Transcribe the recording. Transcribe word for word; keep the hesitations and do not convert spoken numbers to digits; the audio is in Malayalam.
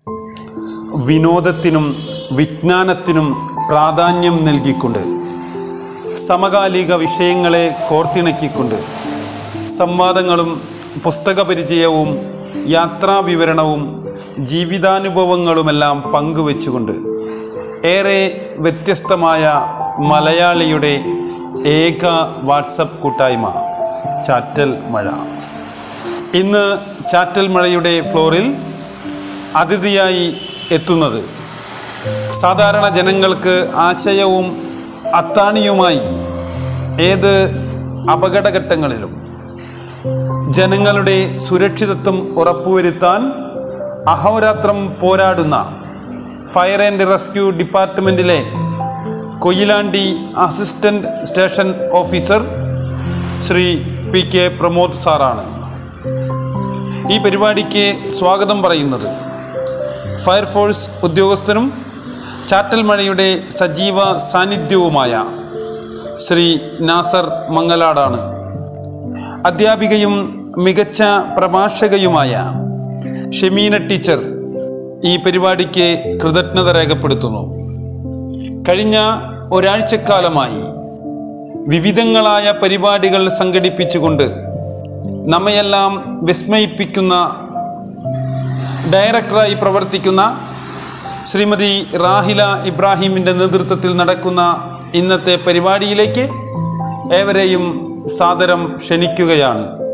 വിനോദത്തിനും വിജ്ഞാനത്തിനും പ്രാധാന്യം നൽകിക്കൊണ്ട് സമകാലിക വിഷയങ്ങളെ കോർത്തിണക്കിക്കൊണ്ട് സംവാദങ്ങളും പുസ്തക പരിചയവും യാത്രാവിവരണവും ജീവിതാനുഭവങ്ങളുമെല്ലാം പങ്കുവെച്ചുകൊണ്ട് ഏറെ വ്യത്യസ്തമായ മലയാളിയുടെ ഏക വാട്സപ്പ് കൂട്ടായ്മ ചാറ്റൽ മഴ. ഇന്ന് ചാറ്റൽ മഴയുടെ ഫ്ലോറിൽ അതിഥിയായി എത്തുന്നത് സാധാരണ ജനങ്ങൾക്ക് ആശയവും അത്താണിയുമായി ഏത് അപകടഘട്ടങ്ങളിലും ജനങ്ങളുടെ സുരക്ഷിതത്വം ഉറപ്പുവരുത്താൻ അഹോരാത്രം പോരാടുന്ന ഫയർ ആൻഡ് റെസ്ക്യൂ ഡിപ്പാർട്ട്മെൻറ്റിലെ Koyilandy assistant station officer Shri P K Pramod സാറാണ്. ഈ പരിപാടിക്ക് സ്വാഗതം പറയുന്നത് ഫയർഫോഴ്സ് ഉദ്യോഗസ്ഥനും ചാറ്റൽ മഴയുടെ സജീവ സാന്നിധ്യവുമായ ശ്രീ നാസർ മംഗലാടാണ്. അധ്യാപികയും മികച്ച പ്രഭാഷകയുമായ ഷെമീന ടീച്ചർ ഈ പരിപാടിക്ക് കൃതജ്ഞത രേഖപ്പെടുത്തുന്നു. കഴിഞ്ഞ ഒരാഴ്ചക്കാലമായി വിവിധങ്ങളായ പരിപാടികൾ സംഘടിപ്പിച്ചുകൊണ്ട് നമ്മയെല്ലാം വിസ്മയിപ്പിക്കുന്ന ഡയറക്ടറായി പ്രവർത്തിക്കുന്ന ശ്രീമതി റാഹില ഇബ്രാഹിമിൻ്റെ നേതൃത്വത്തിൽ നടക്കുന്ന ഇന്നത്തെ പരിപാടിയിലേക്ക് ഏവരെയും സാദരം ക്ഷണിക്കുകയാണ്.